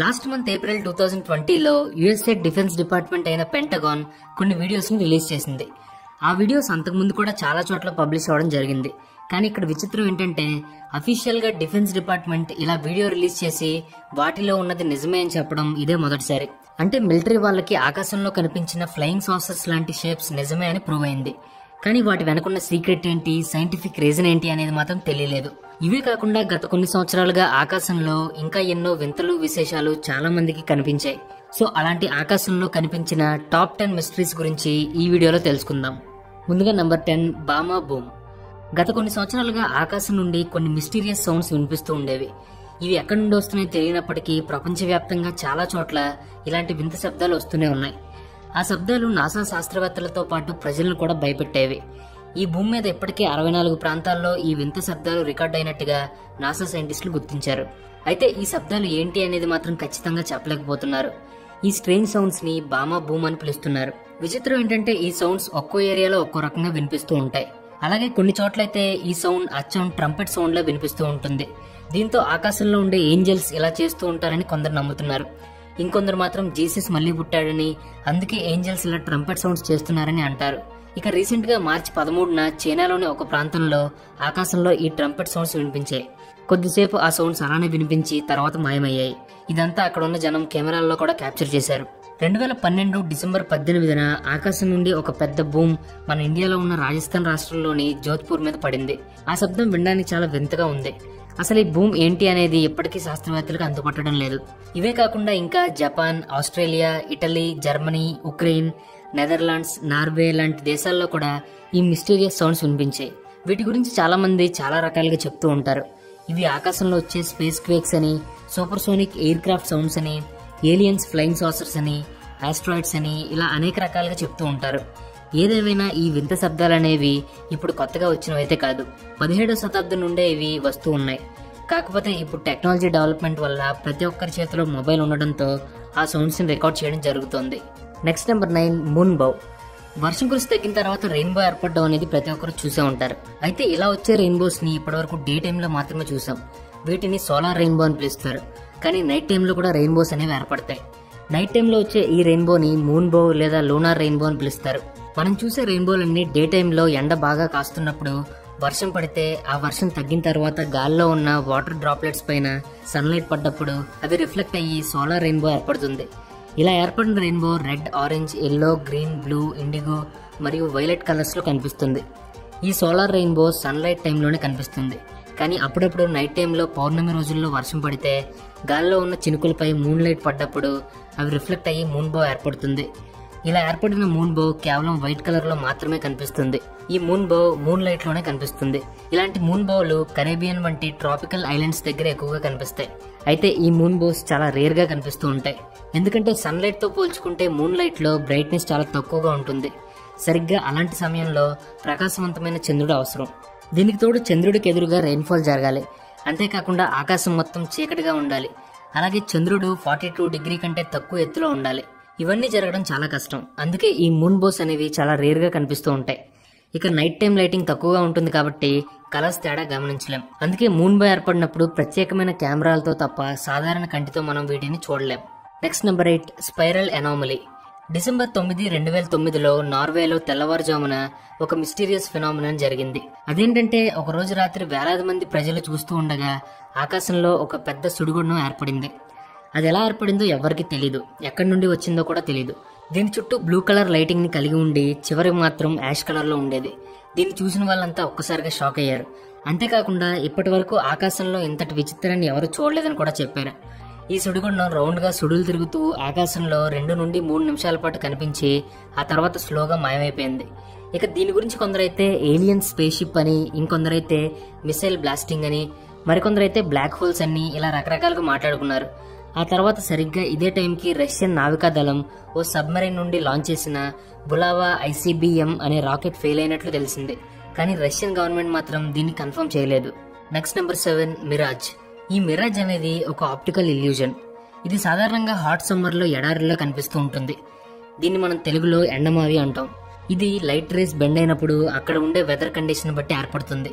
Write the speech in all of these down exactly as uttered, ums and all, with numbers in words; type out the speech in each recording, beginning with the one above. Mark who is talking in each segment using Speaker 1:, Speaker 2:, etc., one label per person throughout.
Speaker 1: Last month April two thousand ట్వంటీలో USA defence department అయిన Pentagon కొన్ని వీడియోస్ ని రిలీజ్ చేసింది. ఆ వీడియోస్ అంతకుముందు కూడా చాలా చోట్ల పబ్లిష్ అవ్వడం జరిగింది. కానీ ఇక్కడ విచిత్రం ఏంటంటే అఫీషియల్ గా డిఫెన్స్ డిపార్ట్మెంట్ ఇలా వీడియో రిలీజ్ చేసి వాటిలో ఉన్నది నిజమే అని చెప్పడం ఇదే మొదటిసారి. అంటే మిలిటరీ వాళ్ళకి ఆకాశంలో కనిపించిన ఫ్లయింగ్ సాసర్స్ లాంటి షేప్స్ నిజమే అని ప్రూవ్ అయింది. కానీ వాటి వెనకున్న సీక్రెట్ ఏంటి, సైంటిఫిక్ రీజన్ ఏంటి అనేది మాత్రం తెలియలేదు. ఇవే కాకుండా గత కొన్ని సంవత్సరాలుగా ఆకాశంలో ఇంకా ఎన్నో వింతలు విశేషాలు చాలా మందికి కనిపించాయి. సో అలాంటి ఆకాశంలో కనిపించిన టాప్ టెన్ మిస్టరీస్ గురించి ఈ వీడియోలో తెలుసుకుందాం. ముందుగా నంబర్ టెన్, బామా బూమ్. గత కొన్ని సంవత్సరాలుగా ఆకాశం నుండి కొన్ని మిస్టీరియస్ సౌండ్స్ వినిపిస్తూ ఉండేవి. ఇవి ఎక్కడి నుండి వస్తున్నాయో తెలియనప్పటికీ ప్రపంచవ్యాప్తంగా చాలా చోట్ల ఇలాంటి వింత శబ్దాలు వస్తూనే ఉన్నాయి. ఆ శబ్దాలు నాసా శాస్త్రవేత్తలతో పాటు ప్రజలను కూడా భయపెట్టేవి. ఈ భూమి మీద ఇప్పటికే అరవై నాలుగు ప్రాంతాల్లో ఈ వింత శబ్దాలు రికార్డ్ అయినట్టుగా నాసా సైంటిస్టులు గుర్తించారు. అయితే ఈ శబ్దాలు ఏంటి అనేది మాత్రం ఖచ్చితంగా చెప్పలేకపోతున్నారు. ఈ స్ట్రేంజ్ సౌండ్స్ ని బామా బూమ్ అని పిలుస్తున్నారు. విచిత్రం ఏంటంటే ఈ సౌండ్స్ ఒక్కో ఏరియాలో ఒక్కో రకంగా వినిపిస్తూ ఉంటాయి. అలాగే కొన్ని చోట్లయితే ఈ సౌండ్ అచ్చం ట్రంపెట్ సౌండ్ లా వినిపిస్తూ ఉంటుంది. దీంతో ఆకాశంలో ఉండే ఏంజల్స్ ఇలా చేస్తూ ఉంటారని కొందరు నమ్ముతున్నారు. ఇంకొందరు మాత్రం జీసస్ మళ్లీ పుట్టాడని, అందుకే ఏంజల్స్ ఇలా ట్రంపెట్ సౌండ్స్ చేస్తున్నారని అంటారు. ఇక రీసెంట్ గా మార్చి పదమూడున చైనాలోని ఒక ప్రాంతంలో ఆకాశంలో ఈ ట్రంపెట్ సౌండ్స్ వినిపించాయి. కొద్దిసేపు ఆ సౌండ్స్ అలానే వినిపించి తర్వాత మాయమయ్యాయి. ఇదంతా అక్కడ ఉన్న జనం కెమెరాల్లో కూడా క్యాప్చర్ చేశారు. రెండు వేల పన్నెండు డిసెంబర్ పద్దెనిమిదిన ఆకాశం నుండి ఒక పెద్ద బూమ్ మన ఇండియాలో ఉన్న రాజస్థాన్ రాష్ట్రంలోని జోధ్పూర్ మీద పడింది. ఆ శబ్దం వినడానికి చాలా వింతగా ఉంది. అసలు ఈ భూమ్ ఏంటి అనేది ఇప్పటికీ శాస్త్రవేత్తలకు అంతుపట్టడం లేదు. ఇవే కాకుండా ఇంకా Japan, Australia, Italy, Germany, Ukraine, Netherlands, Norway లాంటి దేశాల్లో కూడా ఈ మిస్టీరియస్ సౌండ్స్ వినిపించాయి. వీటి గురించి చాలా మంది చాలా రకాలుగా చెప్తూ ఉంటారు. ఇవి ఆకాశంలో వచ్చే స్పేస్ క్వేక్స్ అని, supersonic aircraft sounds అని, ఏలియన్స్ ఫ్లయింగ్ సాసర్స్ అని, ఆస్ట్రాయిడ్స్ అని ఇలా అనేక రకాలుగా చెప్తూ ఉంటారు. ఏదేమైనా ఈ వింత శబ్దాలనేవి ఇప్పుడు కొత్తగా వచ్చినవైతే కాదు. పదిహేడవ శతాబ్దం నుండే ఇవి వస్తూ ఉన్నాయి. కాకపోతే ఇప్పుడు టెక్నాలజీ డెవలప్మెంట్ వల్ల ప్రతి ఒక్కరి చేతిలో మొబైల్ ఉండడంతో ఆ సౌండ్స్ ని రికార్డ్ చేయడం జరుగుతోంది. Next number nine, moon bow. వర్షం కురిసి తగ్గిన తర్వాత రెయిన్బో ఏర్పడడం అనేది ప్రతి ఒక్కరు చూసే ఉంటారు. అయితే ఇలా వచ్చే రెయిన్బోస్ ని ఇప్పటివరకు డే టైమ్ లో మాత్రమే చూసాం. వీటిని సోలార్ రెయిన్బో అని పిలుస్తారు. కానీ నైట్ టైమ్ లో కూడా రెయిన్బోస్ అనేవి ఏర్పడతాయి. నైట్ టైమ్ లో వచ్చే ఈ రెయిన్బోని మూన్ బౌ లేదా లూనార్ రెయిన్బో అని పిలుస్తారు. మనం చూసే రెయిన్బోలన్నీ డే టైమ్ లో ఎండ బాగా కాస్తున్నప్పుడు వర్షం పడితే ఆ వర్షం తగ్గిన తర్వాత గాల్లో ఉన్న వాటర్ డ్రాప్లెట్స్ పైన సన్లైట్ పడ్డప్పుడు అవి రిఫ్లెక్ట్ అయ్యి సోలార్ రెయిన్బో ఏర్పడుతుంది. ఇలా ఏర్పడిన rainbow red, orange, yellow, green, blue, indigo మరియు వైలెట్ కలర్స్ లో కనిపిస్తుంది. ఈ సోలార్ రెయిన్బో సన్లైట్ టైంలోనే కనిపిస్తుంది. కానీ అప్పుడప్పుడు నైట్ టైంలో పౌర్ణమి రోజుల్లో వర్షం పడితే గాల్లో ఉన్న చినుకులపై మూన్ లైట్ పడ్డప్పుడు అవి రిఫ్లెక్ట్ అయ్యి మూన్ బో ఏర్పడుతుంది. ఇలా ఏర్పడిన మూన్ బో కేవలం వైట్ కలర్ లో మాత్రమే కనిపిస్తుంది. ఈ మూన్ బో మూన్ లైట్ లోనే కనిపిస్తుంది. ఇలాంటి మూన్ బోలు కరేబియన్ వంటి ట్రాపికల్ ఐలాండ్స్ దగ్గర ఎక్కువగా కనిపిస్తాయి. అయితే ఈ మూన్ బోస్ చాలా రేర్ గా కనిపిస్తూ ఉంటాయి. ఎందుకంటే సన్ లైట్ తో పోల్చుకుంటే మూన్ లైట్ లో బ్రైట్నెస్ చాలా తక్కువగా ఉంటుంది. సరిగ్గా అలాంటి సమయంలో ప్రకాశవంతమైన చంద్రుడు అవసరం. దీనికి తోడు చంద్రుడికి ఎదురుగా రెయిన్ఫాల్ జరగాలి. అంతేకాకుండా ఆకాశం మొత్తం చీకటిగా ఉండాలి. అలాగే చంద్రుడు ఫార్టీ టూ డిగ్రీ కంటే తక్కువ ఎత్తులో ఉండాలి. ఇవన్నీ జరగడం చాలా కష్టం. అందుకే ఈ మూన్ బోస్ అనేవి చాలా రేర్ గా కనిపిస్తూ ఉంటాయి. ఇక నైట్ టైం లైటింగ్ తక్కువగా ఉంటుంది కాబట్టి కలర్స్ తేడా గమనించలేం. అందుకే మూన్ బో ఏర్పడినప్పుడు ప్రత్యేకమైన కెమెరాలతో తప్ప సాధారణ కంటితో మనం వీటిని చూడలేం. Next number eight, spiral anomaly. December తొమ్మిది రెండు వేల తొమ్మిదిలో నార్వేలో తెల్లవారుజామున ఒక మిస్టీరియస్ ఫినామినన్ జరిగింది. అదేంటంటే ఒక రోజు రాత్రి వేలాది మంది ప్రజలు చూస్తూ ఉండగా ఆకాశంలో ఒక పెద్ద సుడిగుండం ఏర్పడింది. అది ఎలా ఏర్పడిందో ఎవరికి తెలీదు, ఎక్కడి నుండి వచ్చిందో కూడా తెలీదు. దీని చుట్టూ బ్లూ కలర్ లైటింగ్ ని కలిగి ఉండి చివరికి మాత్రం యాష్ కలర్ లో ఉండేది. దీన్ని చూసిన వాళ్ళంతా ఒక్కసారిగా షాక్ అయ్యారు. అంతేకాకుండా ఇప్పటి వరకు ఆకాశంలో ఇంతటి విచిత్రాన్ని ఎవరు చూడలేదని కూడా చెప్పారు. ఈ సుడిగుండం రౌండ్ గా సుడులు తిరుగుతూ ఆకాశంలో రెండు నుండి మూడు నిమిషాల పాటు కనిపించి ఆ తర్వాత స్లోగా మాయమైపోయింది. ఇక దీని గురించి కొందరైతే ఏలియన్ స్పేస్ షిప్ అని, ఇంకొందరైతే మిసైల్ బ్లాస్టింగ్ అని, మరికొందరైతే బ్లాక్ హోల్స్ అని ఇలా రకరకాలుగా మాట్లాడుకున్నారు. ఆ తర్వాత సరిగ్గా ఇదే టైంకి రష్యన్ నావికా దళం ఓ సబ్మరైన్ నుండి లాంచ్ చేసిన బులావా ఐసీబీఎం అనే రాకెట్ ఫెయిల్ అయినట్లు తెలిసింది. కానీ రష్యన్ గవర్నమెంట్ మాత్రం దీన్ని కన్ఫర్మ్ చేయలేదు. Next number seven, mirage. ఈ మిరాజ్ అనేది ఒక ఆప్టికల్ ఇల్యూజన్. ఇది సాధారణంగా హాట్ సమ్మర్ లో ఎడారిలో కనిపిస్తూ ఉంటుంది. దీన్ని మనం తెలుగులో ఎండమావి అంటాం. ఇది లైట్ రేస్ బెండ్ అయినప్పుడు అక్కడ ఉండే వెదర్ కండిషన్ బట్టి ఏర్పడుతుంది.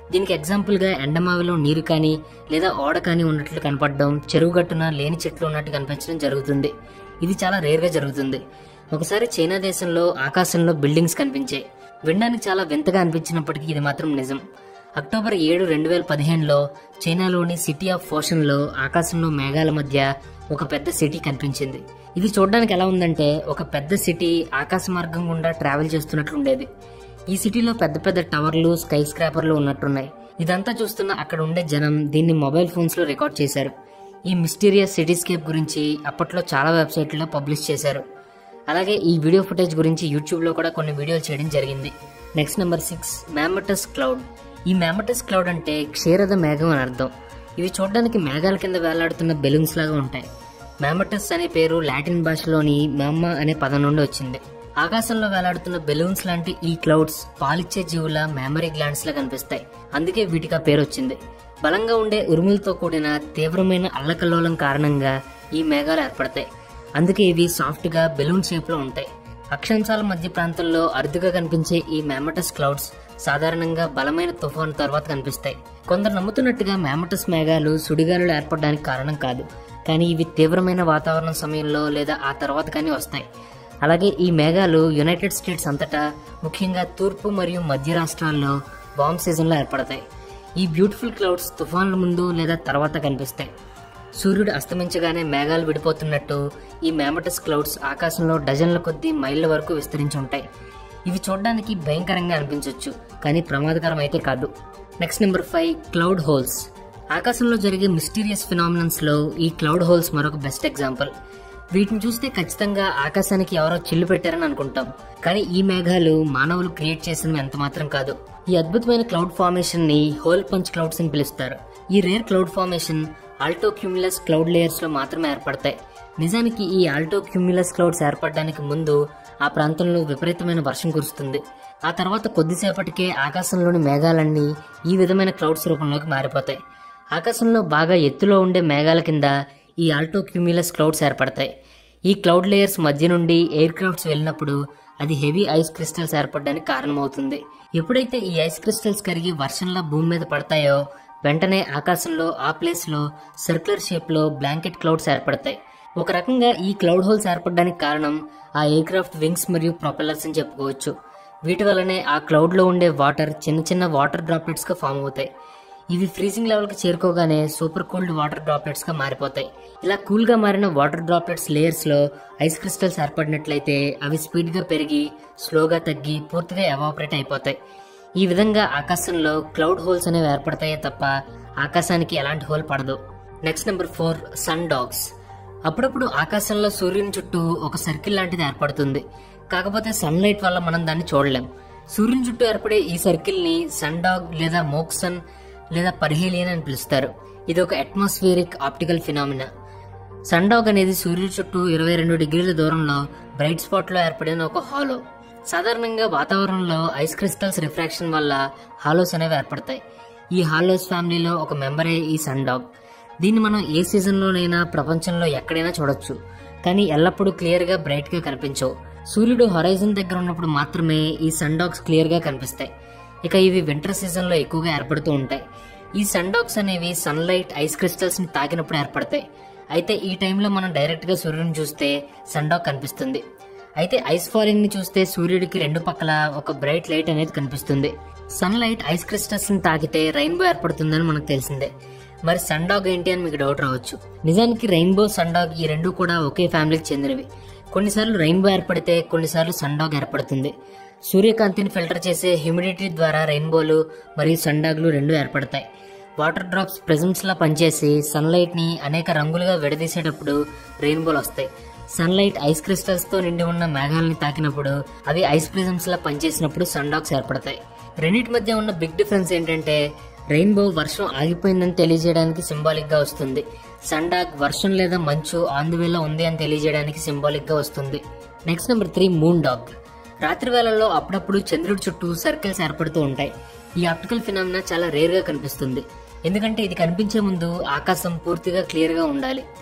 Speaker 1: దీనికి ఎగ్జాంపుల్గా ఎండమావిలో నీరు కానీ లేదా ఓడ కానీ ఉన్నట్లు కనపడడం, చెరువు గట్టున లేని చెట్లు ఉన్నట్టు కనిపించడం జరుగుతుంది. ఇది చాలా రేర్గా జరుగుతుంది. ఒకసారి చైనా దేశంలో ఆకాశంలో బిల్డింగ్స్ కనిపించాయి. వినడానికి చాలా వింతగా అనిపించినప్పటికీ ఇది మాత్రం నిజం. అక్టోబర్ ఏడు రెండు వేల పదిహేనులో చైనాలోని సిటీ ఆఫ్ ఫోషన్లో ఆకాశంలో మేఘాల మధ్య ఒక పెద్ద సిటీ కనిపించింది. ఇది చూడడానికి ఎలా ఉందంటే ఒక పెద్ద సిటీ ఆకాశ మార్గం గుండా ట్రావెల్ చేస్తున్నట్లు ఉండేది. ఈ సిటీలో పెద్ద పెద్ద టవర్లు, స్కై స్క్రాపర్లు ఉన్నట్టున్నాయి. ఇదంతా చూస్తున్న అక్కడ ఉండే జనం దీన్ని మొబైల్ ఫోన్స్ లో రికార్డ్ చేశారు. ఈ మిస్టీరియస్ సిటీస్కేప్ గురించి అప్పట్లో చాలా వెబ్సైట్లలో పబ్లిష్ చేశారు. అలాగే ఈ వీడియో ఫుటేజ్ గురించి యూట్యూబ్ లో కూడా కొన్ని వీడియోలు చేయడం జరిగింది. Next number six, mammatus cloud. ఈ మ్యామటస్ క్లౌడ్ అంటే క్షీరద మేఘం అని అర్థం. ఇవి చూడడానికి మేఘాల కింద వేలాడుతున్న బెలూన్స్ లాగా ఉంటాయి. మ్యామటస్ అనే పేరు లాటిన్ భాషలోని మ్యామ్మ అనే పదం నుండి వచ్చింది. ఆకాశంలో వేలాడుతున్న బెలూన్స్ లాంటి ఈ క్లౌడ్స్ పాలిచ్చే జీవుల మెమరీ గ్లాండ్స్ లా కనిపిస్తాయి. అందుకే వీటికి ఆ పేరు వచ్చింది. బలంగా ఉండే ఉరుములతో కూడిన తీవ్రమైన అల్లకల్లోలం కారణంగా ఈ మేఘాలు ఏర్పడతాయి. అందుకే ఇవి సాఫ్ట్ గా బెలూన్ షేప్ లో ఉంటాయి. అక్షాంశాల మధ్య ప్రాంతంలో అరుదుగా కనిపించే ఈ మ్యామటస్ క్లౌడ్స్ సాధారణంగా బలమైన తుఫాను తర్వాత కనిపిస్తాయి. కొందరు నమ్ముతున్నట్టుగా మ్యామటస్ మేఘాలు సుడిగాలులు ఏర్పడడానికి కారణం కాదు, కానీ ఇవి తీవ్రమైన వాతావరణం సమయంలో లేదా ఆ తర్వాత కానీ వస్తాయి. అలాగే ఈ మేఘాలు యునైటెడ్ స్టేట్స్ అంతటా, ముఖ్యంగా తూర్పు మరియు మధ్య రాష్ట్రాల్లో వార్మ్ సీజన్లో ఏర్పడతాయి. ఈ బ్యూటిఫుల్ క్లౌడ్స్ తుఫాన్ల ముందు లేదా తర్వాత కనిపిస్తాయి. సూర్యుడు అస్తమించగానే మేఘాలు విడిపోతున్నట్టు ఈ మ్యామటస్ క్లౌడ్స్ ఆకాశంలో డజన్ల కొద్దీ మైళ్ళ వరకు విస్తరించి ఉంటాయి. ఇవి చూడడానికి భయంకరంగా అనిపించవచ్చు, కానీ ప్రమాదకరం అయితే కాదు. Next number five, cloud holes. ఆకాశంలో జరిగే మిస్టీరియస్ ఫినామినన్స్ లో ఈ క్లౌడ్ హోల్స్ మరొక బెస్ట్ ఎగ్జాంపుల్. వీటిని చూస్తే ఖచ్చితంగా ఆకాశానికి ఎవరో చిల్లు పెట్టారని అనుకుంటాం, కానీ ఈ మేఘాలు మానవులు క్రియేట్ చేసినవి ఎంత మాత్రం కాదు. ఈ అద్భుతమైన క్లౌడ్ ఫార్మేషన్ ని హోల్ పంచ్ క్లౌడ్స్ అని పిలుస్తారు. ఈ rare cloud formation altocumulus cloud layers లో మాత్రమే ఏర్పడతాయి. నిజానికి ఈ ఆల్టో క్యూములస్ క్లౌడ్స్ ఏర్పడడానికి ముందు ఆ ప్రాంతంలో విపరీతమైన వర్షం కురుస్తుంది. ఆ తర్వాత కొద్దిసేపటికే ఆకాశంలోని మేఘాలన్నీ ఈ విధమైన క్లౌడ్స్ రూపంలోకి మారిపోతాయి. ఆకాశంలో బాగా ఎత్తులో ఉండే మేఘాల కింద ఈ ఆల్టో క్యూములస్ క్లౌడ్స్ ఏర్పడతాయి. ఈ క్లౌడ్ లేయర్స్ మధ్య నుండి ఎయిర్ క్రాఫ్ట్స్ వెళ్ళినప్పుడు అది హెవీ ఐస్ క్రిస్టల్స్ ఏర్పడడానికి కారణమవుతుంది. ఎప్పుడైతే ఈ ఐస్ క్రిస్టల్స్ కరిగి వర్షంలా భూమి మీద పడతాయో వెంటనే ఆకాశంలో ఆ ప్లేస్ లో సర్క్యులర్ షేప్ లో బ్లాంకెట్ క్లౌడ్స్ ఏర్పడతాయి. ఒక రకంగా ఈ క్లౌడ్ హోల్స్ ఏర్పడడానికి కారణం ఆ ఎయిర్ క్రాఫ్ట్ వింగ్స్ మరియు ప్రొపెల్లర్స్ అని చెప్పుకోవచ్చు. వీటి వల్లనే ఆ క్లౌడ్ లో ఉండే వాటర్ చిన్న చిన్న వాటర్ డ్రాప్లెట్స్ గా ఫామ్ అవుతాయి. ఇవి ఫ్రీజింగ్ లెవెల్ కి చేరుకోగానే సూపర్ కూల్డ్ వాటర్ డ్రాప్లెట్స్ గా మారిపోతాయి. ఇలా కూల్ గా మారిన వాటర్ డ్రాప్లెట్స్ లేయర్స్ లో ఐస్ క్రిస్టల్స్ ఏర్పడినట్లయితే అవి స్పీడ్ గా పెరిగి స్లోగా తగ్గి పూర్తిగా ఎవాపరేట్ అయిపోతాయి. ఈ విధంగా ఆకాశంలో క్లౌడ్ హోల్స్ అనేవి ఏర్పడతాయే తప్ప ఆకాశానికి ఎలాంటి హోల్ పడదు. Next number four, sun dogs. అప్పుడప్పుడు ఆకాశంలో సూర్యుని చుట్టూ ఒక సర్కిల్ లాంటిది ఏర్పడుతుంది. కాకపోతే సన్ లైట్ వల్ల మనం దాన్ని చూడలేం. సూర్యుని చుట్టూ ఏర్పడే ఈ సర్కిల్ ని సన్ డాగ్ లేదా మోక్సన్ లేదా పర్హేలియన్ అని పిలుస్తారు. ఇది ఒక atmospheric optical phenomena. Sun dog అనేది సూర్యుడి చుట్టూ ఇరవై రెండు డిగ్రీల దూరంలో బ్రైట్ స్పాట్ లో ఏర్పడిన ఒక హాలో. సాధారణంగా వాతావరణంలో ఐస్ క్రిస్టల్స్ రిఫ్రాక్షన్ వల్ల హాలోస్ అనేవి ఏర్పడతాయి. ఈ హాలోస్ ఫ్యామిలీలో ఒక మెంబరే ఈ సన్ డాగ్. దీన్ని మనం ఏ సీజన్లోనైనా ప్రపంచంలో ఎక్కడైనా చూడొచ్చు, కానీ ఎల్లప్పుడూ క్లియర్ గా బ్రైట్ గా కనిపించవు. సూర్యుడు హొరైజన్ దగ్గర ఉన్నప్పుడు మాత్రమే ఈ సన్ డాగ్స్ క్లియర్ గా కనిపిస్తాయి. ఇక ఇవి వింటర్ సీజన్ లో ఎక్కువగా ఏర్పడుతూ ఉంటాయి. ఈ సన్ డాగ్స్ అనేవి సన్ లైట్ ఐస్ క్రిస్టల్స్ ని తాకినప్పుడు ఏర్పడతాయి. అయితే ఈ టైంలో మనం డైరెక్ట్ గా సూర్యుడిని చూస్తే సన్ డాగ్ కనిపిస్తుంది. అయితే ఐస్ ఫాలింగ్ ని చూస్తే సూర్యుడికి రెండు పక్కల ఒక బ్రైట్ లైట్ అనేది కనిపిస్తుంది. సన్ లైట్ ఐస్ క్రిస్టల్స్ ని తాకితే రెయిన్బో ఏర్పడుతుందని మనకు తెలిసిందే. మరి సన్ డాగ్ ఏంటి అని మీకు డౌట్ రావచ్చు. నిజానికి రెయిన్బో, సన్ డాగ్ ఈ రెండు కూడా ఒకే ఫ్యామిలీకి చెందినవి. కొన్నిసార్లు రెయిన్బో ఏర్పడితే కొన్నిసార్లు సన్ డాగ్ ఏర్పడుతుంది. సూర్యకాంతిని ఫిల్టర్ చేసే హ్యూమిడిటీ ద్వారా రెయిన్బోలు మరియు సన్ డాగ్లు రెండు ఏర్పడతాయి. వాటర్ డ్రాప్స్ ప్రిజమ్స్ లా పనిచేసి సన్లైట్ ని అనేక రంగులుగా విడదీసేటప్పుడు రెయిన్బోలు వస్తాయి. సన్లైట్ ఐస్ క్రిస్టల్స్ తో నిండి ఉన్న మేఘాలని తాకినప్పుడు అవి ఐస్ ప్రిజమ్స్ లా పనిచేసినప్పుడు సన్ డాగ్స్ ఏర్పడతాయి. రెండింటి మధ్య ఉన్న బిగ్ డిఫరెన్స్ ఏంటంటే రెయిన్బో వర్షం ఆగిపోయిందని తెలియజేయడానికి సింబాలిక్ గా వస్తుంది. సన్ డాగ్ వర్షం లేదా మంచు ఆన్ ది వేలో ఉంది అని తెలియజేయడానికి సింబాలిక్ గా వస్తుంది. Next number three, moon dog. రాత్రి వేళల్లో అప్పుడప్పుడు చంద్రుడి చుట్టూ సర్కిల్స్ ఏర్పడుతూ ఉంటాయి. ఈ ఆప్టికల్ ఫినామినా చాలా రేర్ గా కనిపిస్తుంది, ఎందుకంటే ఇది కనిపించే ముందు ఆకాశం పూర్తిగా క్లియర్ గా ఉండాలి.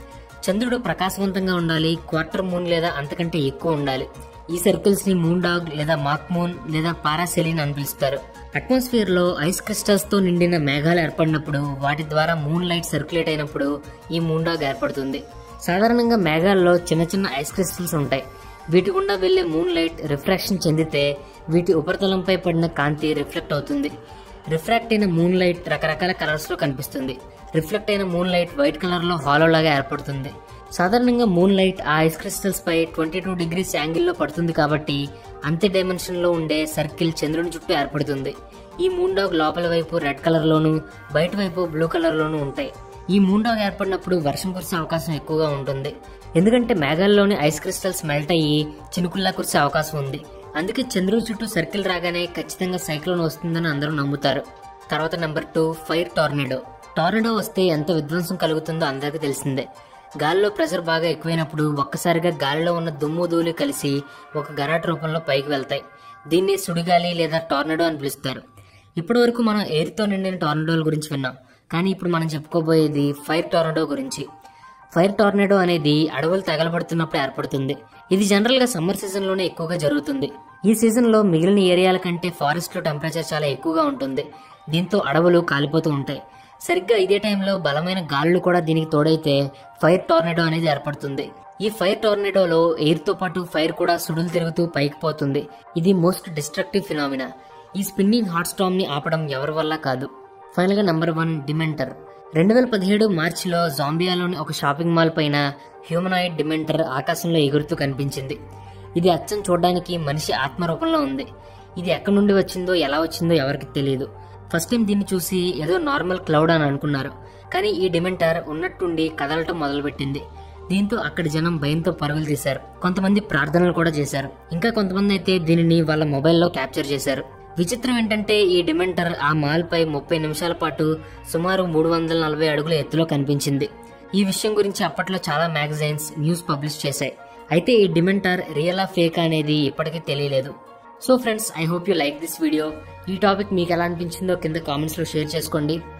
Speaker 1: చంద్రుడు ప్రకాశవంతంగా ఉండాలి, క్వార్టర్ మూన్ లేదా అంతకంటే ఎక్కువ ఉండాలి. ఈ సర్కిల్స్ ని మూన్ డాగ్ లేదా మాక్ మూన్ లేదా పారాసెలిన్ అని పిలుస్తారు. అట్మాస్ఫియర్ లో ఐస్ క్రిస్టల్స్ తో నిండిన మేఘాలు ఏర్పడినప్పుడు వాటి ద్వారా మూన్ లైట్ సర్క్యులేట్ అయినప్పుడు ఈ మూన్ డాగ్ ఏర్పడుతుంది. సాధారణంగా మేఘాల్లో చిన్న చిన్న ఐస్ క్రిస్టల్స్ ఉంటాయి. వీటి గుండా వెళ్లే మూన్ లైట్ రిఫ్రాక్షన్ చెందితే వీటి ఉపరితలంపై పడిన కాంతి రిఫ్లెక్ట్ అవుతుంది. రిఫ్రాక్ట్ అయిన మూన్ లైట్ రకరకాల కలర్స్ లో కనిపిస్తుంది. రిఫ్లెక్ట్ అయిన మూన్ లైట్ వైట్ కలర్ లో హాలో లాగా ఏర్పడుతుంది. సాధారణంగా మూన్ లైట్ ఆ ఐస్ క్రిస్టల్స్ పై ట్వంటీ టూ డిగ్రీస్ యాంగిల్లో పడుతుంది కాబట్టి అంతే డైమెన్షన్ లో ఉండే సర్కిల్ చంద్రుని చుట్టూ ఏర్పడుతుంది. ఈ మూన్ డాగ్ లోపల వైపు రెడ్ కలర్ లోను, బయట వైపు బ్లూ కలర్ లోను ఉంటాయి. ఈ మూన్ డాగ్ ఏర్పడినప్పుడు వర్షం కురిసే అవకాశం ఎక్కువగా ఉంటుంది. ఎందుకంటే మేఘాల్లోని ఐస్ క్రిస్టల్స్ మెల్ట్ అయ్యి చినుకుల్లా కురిసే అవకాశం ఉంది. అందుకే చంద్రుడి చుట్టూ సర్కిల్ రాగానే ఖచ్చితంగా సైక్లోన్ వస్తుందని అందరూ నమ్ముతారు. తర్వాత number two, fire tornado. Tornado వస్తే ఎంత విధ్వంసం కలుగుతుందో అందరికీ తెలిసిందే. గాలిలో ప్రెషర్ బాగా ఎక్కువైనప్పుడు ఒక్కసారిగా గాలిలో ఉన్న దుమ్ము ధూళి కలిసి ఒక గరాట్ రూపంలో పైకి వెళ్తాయి. దీన్ని సుడిగాలి లేదా టోర్నడో అని పిలుస్తారు. ఇప్పటి వరకు మనం ఎయిర్తో నిండిన టోర్నడోల గురించి విన్నాం, కానీ ఇప్పుడు మనం చెప్పుకోబోయేది ఫైర్ టోర్నడో గురించి. ఫైర్ టోర్నడో అనేది అడవులు తగలబడుతున్నప్పుడు ఏర్పడుతుంది. ఇది జనరల్ గా సమ్మర్ సీజన్ లోనే ఎక్కువగా జరుగుతుంది. ఈ సీజన్ లో మిగిలిన ఏరియాల కంటే ఫారెస్ట్ లో టెంపరేచర్ చాలా ఎక్కువగా ఉంటుంది. దీంతో అడవులు కాలిపోతూ ఉంటాయి. సరిగ్గా ఇదే టైంలో బలమైన గాలులు కూడా దీనికి తోడైతే ఫైర్ టోర్నడో అనేది ఏర్పడుతుంది. ఈ ఫైర్ టోర్నడోలో ఎయిర్ తో పాటు ఫైర్ కూడా సుడులు తిరుగుతూ పైకి పోతుంది. ఇది మోస్ట్ డిస్ట్రక్టివ్ ఫినామినా. ఈ స్పిన్నింగ్ హాట్ స్టామ్ ని ఆపడం ఎవరి వల్ల కాదు. ఫైనల్ గా నెంబర్ వన్, డిమెంటర్. రెండు వేల పదిహేడు మార్చిలో జాంబియాలోని ఒక షాపింగ్ మాల్ పైన హ్యూమనాయిడ్ డిమెంటర్ ఆకాశంలో ఎగురుతూ కనిపించింది. ఇది అచ్చం చూడడానికి మనిషి ఆత్మ రూపంలో ఉంది. ఇది ఎక్కడి నుండి వచ్చిందో ఎలా వచ్చిందో ఎవరికి తెలియదు. ఫస్ట్ టైం దీన్ని చూసి ఏదో నార్మల్ క్లౌడ్ అని అనుకున్నారు, కానీ ఈ డిమెంటర్ ఉన్నట్టుండి కదలటం మొదలుపెట్టింది. దీంతో అక్కడి జనం భయంతో పరుగులు తీశారు. కొంతమంది ప్రార్థనలు కూడా చేశారు. ఇంకా కొంతమంది అయితే దీనిని వాళ్ళ మొబైల్లో క్యాప్చర్ చేశారు. విచిత్రం ఏంటంటే ఈ డిమెంటర్ ఆ మాల్ పై ముప్పై నిమిషాల పాటు సుమారు మూడు వందల నలభై అడుగుల ఎత్తులో కనిపించింది. ఈ విషయం గురించి అప్పట్లో చాలా మ్యాగజైన్స్ న్యూస్ పబ్లిష్ చేశాయి. అయితే ఈ డిమెంటర్ రియలా ఫేక్ అనేది ఇప్పటికీ తెలియలేదు. So friends, I hope you like this video. ఈ టాపిక్ మీకు ఎలా అనిపించిందో కింద కామెంట్స్ లో షేర్ చేసుకోండి.